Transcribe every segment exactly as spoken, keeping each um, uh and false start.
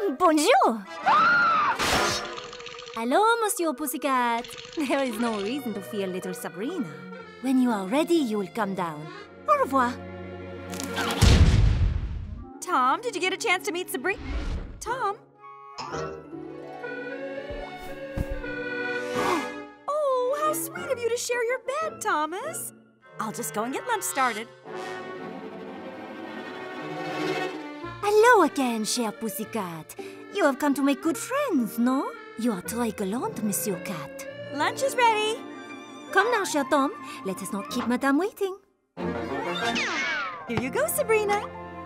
Bonjour! Hello, Monsieur Pussycat. There is no reason to fear little Sabrina. When you are ready, you will come down. Au revoir. Tom, did you get a chance to meet Sabrina? Tom? Oh, how sweet of you to share your bed, Thomas. I'll just go and get lunch started. Hello again, cher Pussycat. You have come to make good friends, no? You are très galant, Monsieur Cat. Lunch is ready. Come now, cher Tom. Let us not keep Madame waiting. Here you go, Sabrina.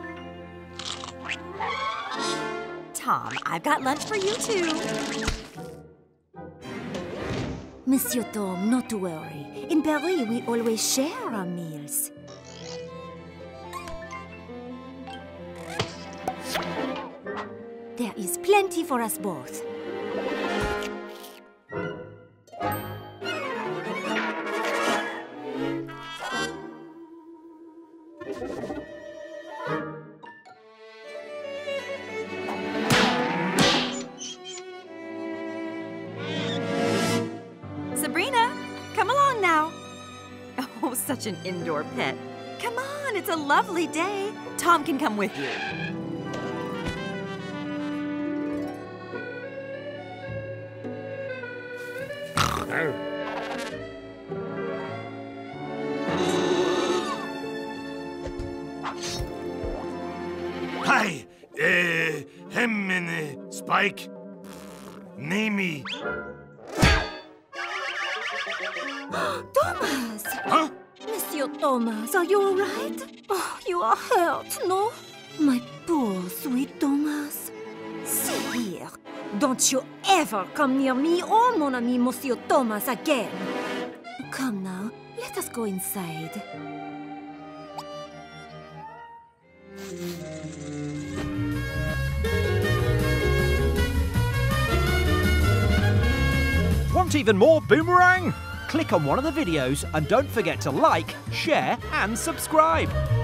Tom, I've got lunch for you, too. Monsieur Tom, not to worry. In Paris, we always share our meals. There is plenty for us both. Sabrina, come along now. Oh, such an indoor pet. Come on, it's a lovely day. Tom can come with you. Hi, uh, him and uh, Spike. Name me. Thomas! Huh? Monsieur Thomas, are you all right? Oh, you are hurt, no? My poor, sweet Thomas. See here. Don't you ever come near me or mon ami Monsieur Thomas again. Come now, let us go inside. Want even more Boomerang? Click on one of the videos and don't forget to like, share and subscribe.